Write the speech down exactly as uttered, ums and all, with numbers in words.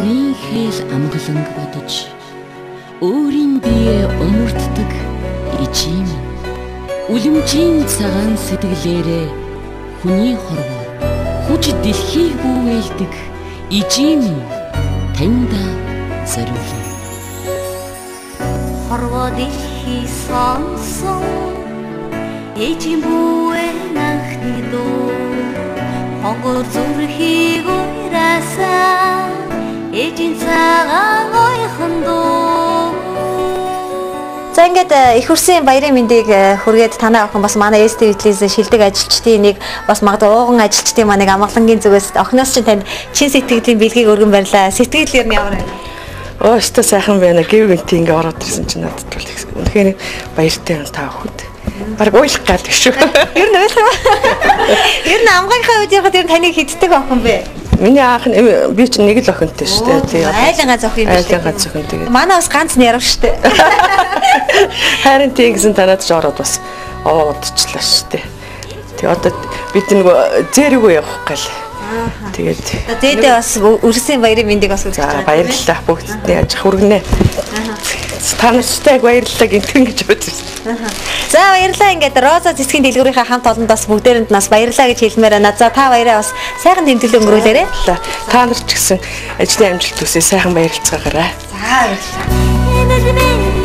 Бүрийн хэл амгаланг бодож өөрийн бие умурддаг ижим үлэмжийн цагаан сэтгэлээрээ хүний хорвоо хүч дэлхийг бүвэлдэг ижим таньда зориулъя. Хорвоо дэлхий сонсон ижим бүэн анхны дуу хонгор зүрхийг уйраасаа ижим цагаан ойхон дуу. За ингээд их хүрсэн баярын мэндийг хүргээд танай охин бас манай эс тэ ви-ээс шилдэг ажилчдын нэг бас магадгүй ууган ажилчдын маань нэг амгалангийн зүгээс охиноос чинь танд чин сэтгэлийн бэлгийг өргөн барьлаа. Сэтгэл ер нь ямар вэ? Оо өстө сайхан байна. Гэв гэнти ингээ ороод ирсэн чинь надад бол үнэхээр баяртай таа хүүд. Бараг уйлах гал шүү. Ер нь уйлах уу? Ер нь амгийнхаа үед яг тэр таныг хиддэг охин бэ? Миний аах нь би чинь нэг л охинтой шүү дээ. Тэгээ айлангаа зөх юм шүү дээ. Айлангаа зөх юм тэгээд. Манай бас ганц нэрв шүү дээ. Харин тэгсэн танаад ч ороод бас овоодчлаа шүү дээ. Тэгээ одоо бид нэг зээрүүгөө явах гал. Тэгээд зээдээ бас өрсөн баярын мэндийг бас үзэж байгаа. Баярлалаа бүгдээ аж хүргэнэ. Та нартай баярлалаа гинтэн гэж бодсон. За баярлалаа. Ингээд Роза цэцгийн дэлгүүрийнхаа хамт олондоос бүгдээрэнд нас баярлалаа гэж хэлмээр байна. За та баяраа бас сайхан тэмдэглэл өнгөрүүлээрэй. Та нар ч гэсэн ажлын амжилт хүсье сайхан баярлцгаагаарай. За баярлалаа.